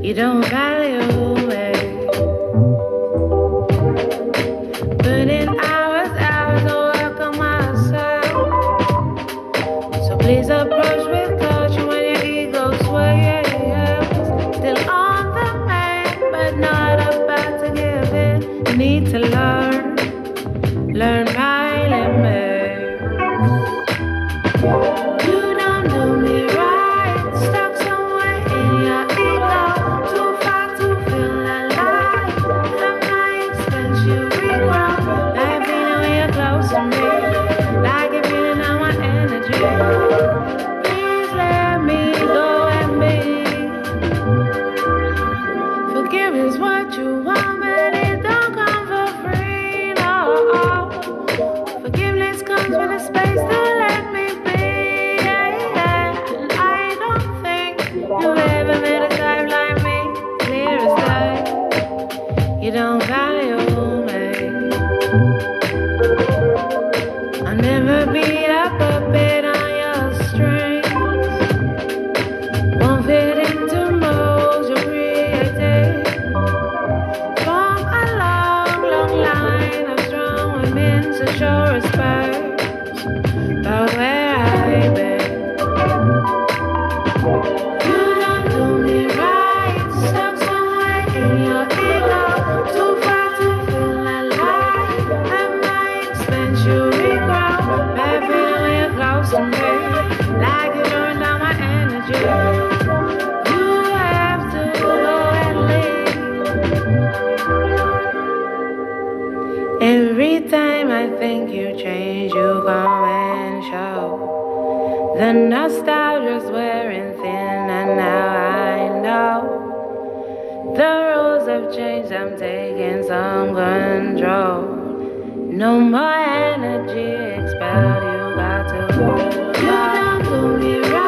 You don't value me. Put in hours of work on myself. So please approach with caution when your ego sways. Still on the man, but not about to give in. You need to learn my limits. You don't do me right, stuck somewhere in your ego. Too far to feel alive. At my expense, you regrow. Like feeling when you're close to me. Like you're feeling on my energy. Please let me go and be. Forgiveness what you want, but it don't come for free, no. Forgiveness comes with a space to let me be. And I don't think you've ever met a type like me. Clear as day, you don't value me. I'll never be a puppet on your strings. Won't fit into molds you created. From a long line of strong women to show respect about where I've been. You don't do me right, stuck somewhere in your ego. Too far to feel alive. At my expense, you regrow. Bad feeling when you're close to me. Like you're throwing down my energy. You have to go and leave. Every time I think you change, you come and show. The nostalgia's wearing thin, and now I know the rules have changed. I'm taking some control. No more energy expelled. You got to go. You don't do me right.